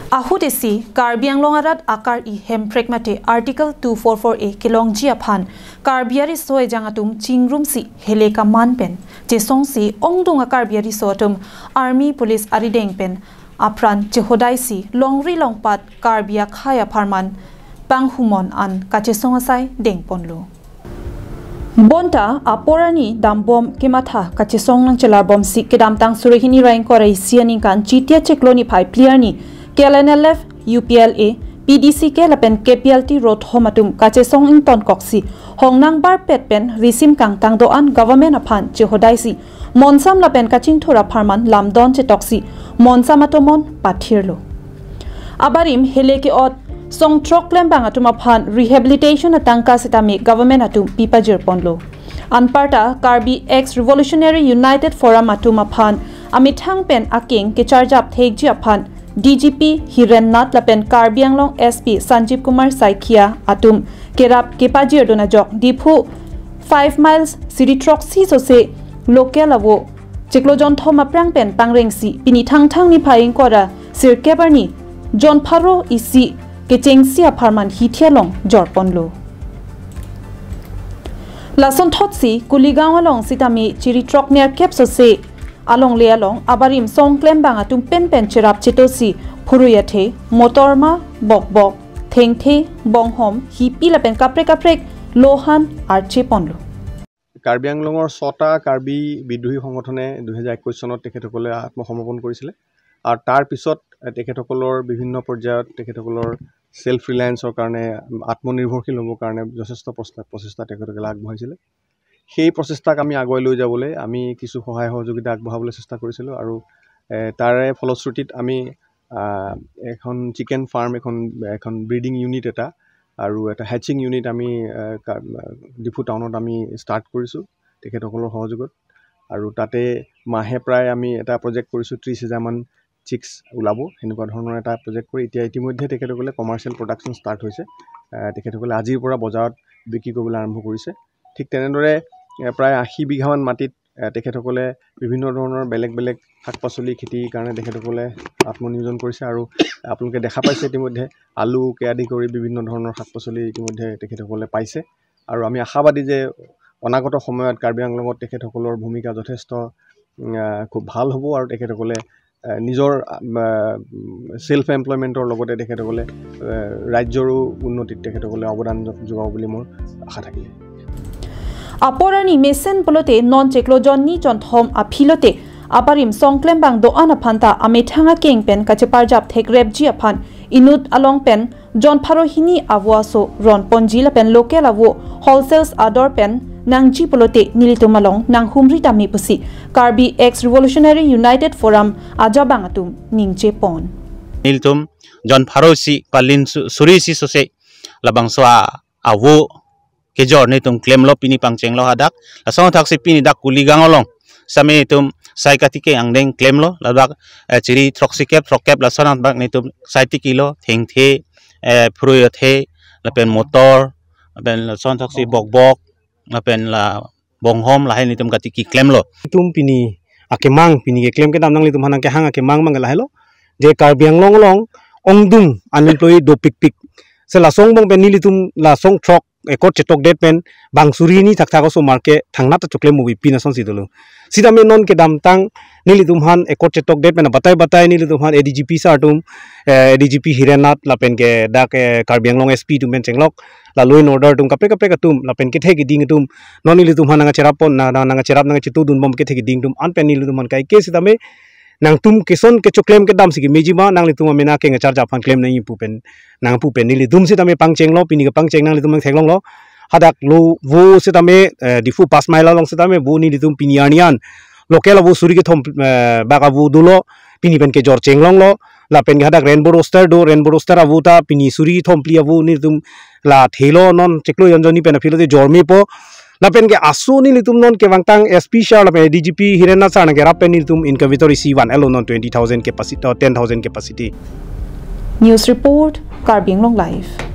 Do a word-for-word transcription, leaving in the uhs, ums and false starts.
Ahudesi Karbi Anglong arat akar I hemprek mate Article two forty-four A kilong jiaphan Karbiari soe jangatum chingrum si heleka manpen jesong si ongdung akar biari sotum Army Police arideng pen apran jehodai si longri longpat Karbia khaya pharman panghumon an kachesong asai deng ponlo Bonta aporani dambom kematha kachesong nang chelar bom si kedam tang surehini rain korai sianing kan chitia chekloni phai player ni K L N L F, U P L A, P D C ke lapen K P L T road homatum kachesong ing ton koksi hongnang bar pet pen risim kang tang doan government aphan jehodai si monsam lapen kaching thora pharman lamdon che toksi monsam atomon pathirlo abarim heleke ot song troklem bang atum aphan rehabilitation atangka sitami government atum pipajir ponlo anparta Karbi X Revolutionary United Forum atum aphan amithang pen aking ke charjap thekji aphan D G P Hiren Nath lapen Karbi Anglong S P Sanjeev Kumar Saikia atum kerap kepajir dona jok diphu five miles city troxi so se local avo cheklojon thoma prang pen pangrengsi pini thang thang ni phaing kora sir kebarni John Pharo isi kechengsi apharman hithialong jorponlo lason thotsi kuligaon along sitami chiri trok near kep so se along le along abarim song klem bang atum pen pen cherap chetosi phuruyathe motorma bokbok thengthe bonghom hipi la pen kapre kapre lohan arche ponlo Karbi Anglongor sota Karbi বিদ্ৰোহী সংগঠনে দুই হাজাৰ একৈশ চনত তেখেতসকলে আত্মসমৰ্পণ কৰিছিল আৰু তাৰ পিছত তেখেতসকলৰ বিভিন্ন পৰ্যায়ত তেখেতসকলৰ সেলফ ৰিলায়েন্সৰ কাৰণে আত্মনিৰ্ভৰশীল হ'বৰ কাৰণে যথেষ্ট প্ৰচেষ্টা তেখেতসকলে আগবঢ়াইছিল সেই প্ৰচেষ্টাক আমি আগুৱাই লৈ যাবলৈ আমি কিছু সহায় সহযোগিতা আগবঢ়াবলৈ চেষ্টা কৰিছিলোঁ আৰু তাৰে ফলশ্ৰুতিত আমি এখন চিকেন ফাৰ্ম এখন এখন ব্ৰিডিং ইউনিট এটা আৰু এটা হ্যাচিং ইউনিট আমি ডিফু টাউনত আমি ষ্টাৰ্ট কৰিছোঁ তেখেতসকলৰ সহযোগত আৰু তাতে মাহে প্ৰায় আমি এটা প্ৰজেক্ট কৰিছোঁ ত্ৰিশ হাজাৰ মান চিক্স ওলাব এনেকুৱা ধৰণৰ এটা প্ৰজেক্ট কৰি এতিয়া ইতিমধ্যে তেখেতসকলে কমাৰ্চিয়েল প্ৰডাকশ্যন ষ্টাৰ্ট হৈছে তেখেতসকলে আজিৰ পৰা বজাৰত বিক্ৰী কৰিবলৈ আৰম্ভ কৰিছে ঠিক তেনেদৰে প্ৰায় আশী বিঘামান মাটিত তেখেতসকলে বিভিন্ন ধৰণৰ বেলেগ বেলেগ শাক পাচলি খেতিৰ কাৰণে তেখেতসকলে আত্মনিয়োজন কৰিছে আৰু আপোনালোকে দেখা পাইছে ইতিমধ্যে আলু কে আদি কৰি বিভিন্ন ধৰণৰ শাক পাচলি ইতিমধ্যে তেখেতসকলে পাইছে আৰু আমি আশাবাদী যে অনাগত সময়ত কাৰ্বি আংলঙত তেখেতসকলৰ ভূমিকা যথেষ্ট খুব ভাল হ'ব আৰু তেখেতসকলে নিজৰ সেলফ এমপ্লয়মেন্টৰ লগতে তেখেতসকলে ৰাজ্যৰো উন্নতিত তেখেতসকলে অৱদান যোগাব বুলি মোৰ আশা থাকিলে Aporani mesen polote non cheklo jonni chonthom aphilote aparim songklem bang do ana phanta amethanga kengpen kachepar jap thek repji aphan inut along pen John Pharo hini awwaso ron ponjila pen local awo wholesales ador pen nangji polote nilitumalong nanghumri tami pusi Karbi X Revolutionary United Forum ajabangatum ningche pon niltum John Pharo si palin suri si sose labang swa awo kejor ni tum claim lo pini pangcheng lo hadak la song thak se pini dak kuligang olong same tum saikati ke angdeng claim lo la dak chiri troxi cap trox cap la sonat bak ni tum saiti kilo theng the phruyo the la pen motor ben la song thak se bok bok la pen la bonghom la hai ni tum kati ki claim lo tum pini akemang pini ke claim ke dam nang li tum hanang ke hang akemang mang la hello je karbiang long long ongdung unemployed do pik pik se la song bang pen ni li tum la song trox ekor cetok det pen bang suri ni tak tak so marke thangna ta chokle movie pina son sidolo sida me non ke dam tang nili tumhan ekor cetok det pen batai batai nili tumhan A D G P sartum A D G P Hiren Nath la pen ke dak Karbi Anglong S P tum pen chenglok la law and order tum kapre kapre katum la pen ke thegi ding tum non nili tumhan nga cherapon na na cherap nga chitu dun bom ke thegi ding tum an pen nili tumhan kai ke sida me nang tum kison ke choklem ke dam sigi mejima nang li tum amena ke nga charja phan claim nai pu pen nang pu pen nili dum sida me pangcheng lo pini ke pangcheng nang li tum thenglong lo hadak lo wo sida me difu pas maila long sida me bo ni li tum pinianian local wo suri ke thom baga wo dulo pini pen ke jor chenglong lo la pen hadak rainbow roster do rainbow roster avuta pini suri thom pli avu ni tum la thelo non cheklo yonjoni pen afilo de jormi po la pen ke asu ni litum non ke wangtang S P shar la pen D G P Hiren Nath sana ke rap pen ni litum incavitori C one alone non twenty thousand capacity or ten thousand capacity News report Karbi Anglong live